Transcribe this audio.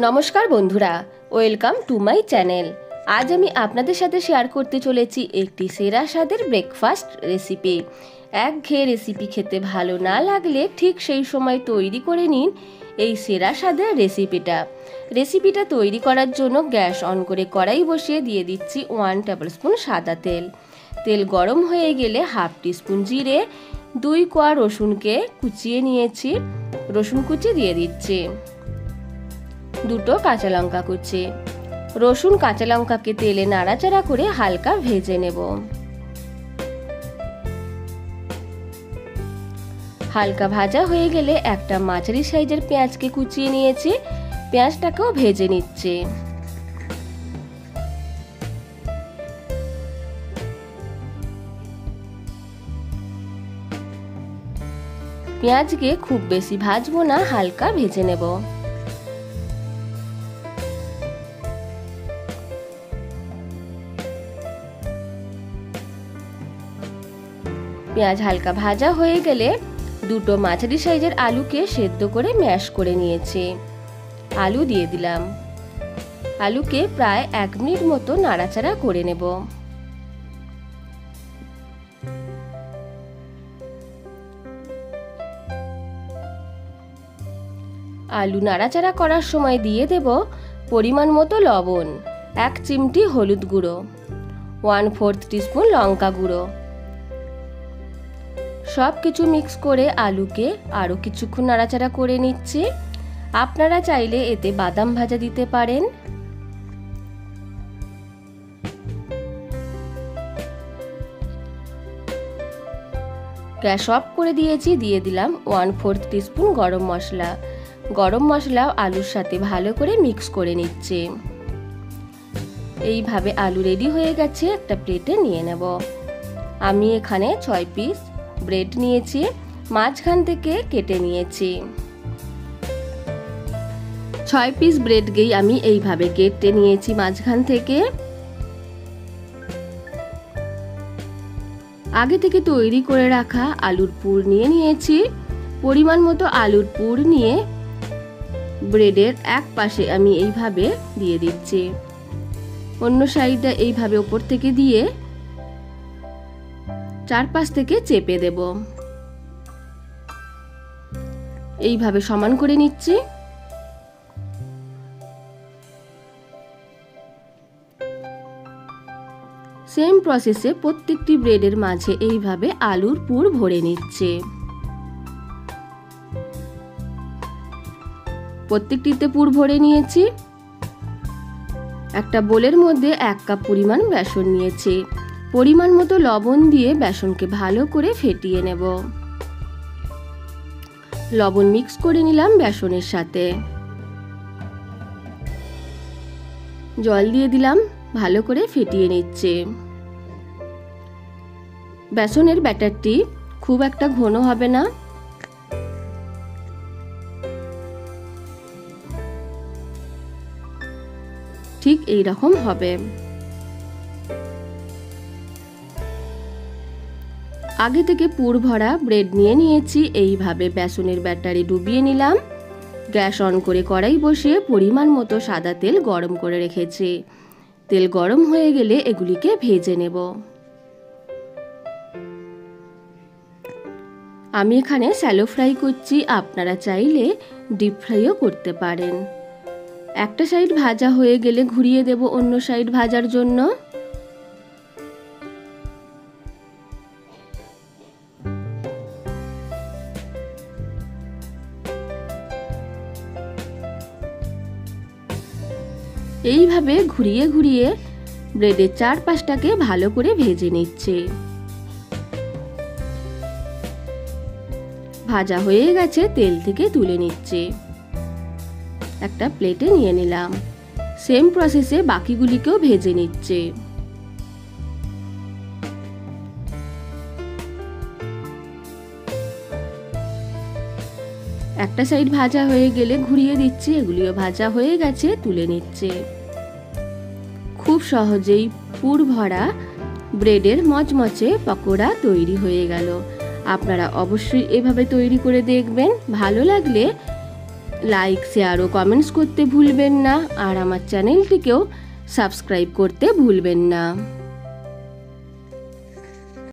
নমস্কার বন্ধুরা, welcome to my channel. আজ আমি আপনাদের সাথে শেয়ার করতে চলেছি একটি সেরা স্বাদের ব্রেকফাস্ট রেসিপি। একঘেয়ে রেসিপি খেতে ভালো না লাগলে ঠিক সেই সময় তৈরি করে নিন এই সেরা স্বাদের রেসিপিটা তৈরি করার জন্য গ্যাস অন করে কড়াই বসিয়ে দিয়ে দিচ্ছি 1 টেবিলস্পুন সাদা তেল। তেল গরম হয়ে গেলে হাফ টিস্পুন জিরে, 2 কোয়া রসুনকে কুচিয়ে নিয়েছি, রসুন কুচি দিয়ে দিচ্ছি, 2 কাঁচা লঙ্কা কুচি। রসুন কাঁচা লঙ্কাকে তেলে নাড়াচাড়া করে হালকা ভেজে নেব। হালকা ভাজা হয়ে গেলে একটা মাঝারি সাইজের পেঁয়াজকে কুচিয়ে নিয়েছি, পেঁয়াজটাকেও ভেজে নিচ্ছি। পেঁয়াজকে খুব বেশি ভাজবো না, হালকা ভেজে নেব। পেঁয়াজ হালকা ভাজা হয়ে গেলে 2 মাঝারি সাইজের আলুকে সেদ্ধ করে ম্যাশ করে নিয়েছি, আলু দিয়ে দিলাম। আলুকে প্রায় 1 মিনিট মতো নাড়াচাড়া করে নেব। আলু নাড়াচাড়া করার সময় দিয়ে দেব পরিমাণ মতো লবণ, 1 চিমটি হলুদ গুঁড়ো, 1/4 টিস্পুন লঙ্কা গুঁড়ো। সব কিছু মিক্স করে আলুকে আরও কিছুক্ষণ নাড়াচাড়া করে নিচ্ছি। আপনারা চাইলে এতে বাদাম ভাজা দিতে পারেন। গ্যাস অফ করে দিয়েছি, দিয়ে দিলাম 1/4 টিস্পুন গরম মশলা। গরম মশলা আলুর সাথে ভালো করে মিক্স করে নিচ্ছি। এইভাবে আলু রেডি হয়ে গেছে, একটা প্লেটে নিয়ে নেব। আমি এখানে 6 পিস ব্রেড নিয়েছি, মাঝখান থেকে কেটে নিয়েছি। 6 পিস ব্রেডকেই আমি এইভাবে কেটে নিয়েছি মাঝখান থেকে। আগে থেকে তৈরি করে রাখা আলুর পুর নিয়ে নিয়েছি। পরিমাণ মতো আলুর পুর নিয়ে ব্রেডের এক পাশে আমি এইভাবে দিয়ে দিচ্ছি, অন্য সাইডটা এইভাবে উপর থেকে দিয়ে চারপাশ থেকে চেপে দেব। এইভাবে সমান করে নিচ্ছি। সেম প্রসেসে প্রত্যেকটি ব্রেডের মাঝে এইভাবে আলুর পুর ভরে নিচ্ছে। প্রত্যেকটিতে পুর ভরে নিয়েছি। একটা বোলের মধ্যে 1 কাপ পরিমাণ বেসন নিয়েছি। পরিমাণ মতো লবণ দিয়ে বেসনকে ভালো করে ফেটিয়ে নেব। লবণ মিক্স করে নিলাম বেসনের সাথে, জল দিয়ে দিলাম, ভালো করে ফেটিয়ে নিচ্ছে। বেসনের ব্যাটারটি খুব একটা ঘন হবে না, ঠিক এই রকম হবে। আগে থেকে পুর ভরা ব্রেড নিয়ে নিয়েছি, এইভাবে বেসনের ব্যাটারে ডুবিয়ে নিলাম। গ্যাস অন করে কড়াই বসিয়ে পরিমাণ মতো সাদা তেল গরম করে রেখেছি। তেল গরম হয়ে গেলে এগুলিকে ভেজে নেব। আমি এখানে শ্যালো ফ্রাই করছি, আপনারা চাইলে ডিপ ফ্রাইও করতে পারেন। একটা সাইড ভাজা হয়ে গেলে ঘুরিয়ে দেব অন্য সাইড ভাজার জন্য। এইভাবে ঘুরিয়ে ঘুরিয়ে ব্রেডের চারপাশটাকে ভালো করে ভেজে নিচ্ছে। ভাজা হয়ে গেছে, তেল থেকে তুলে নিচ্ছে। একটা প্লেটে নিয়ে নিলাম। সেম প্রসেসে বাকিগুলিকেও ভেজে নিচ্ছে। একটা সাইড ভাজা হয়ে গেলে ঘুরিয়ে দিচ্ছি, এগুলিও ভাজা হয়ে গেছে, তুলে নিচ্ছে। খুব সহজেই পুর ভরা ব্রেডের মচমচে পকোড়া তৈরি হয়ে গেল। আপনারা অবশ্যই এভাবে তৈরি করে দেখবেন। ভালো লাগলে লাইক, শেয়ার ও কমেন্টস করতে ভুলবেন না, আর আমার চ্যানেলটিকেও সাবস্ক্রাইব করতে ভুলবেন না।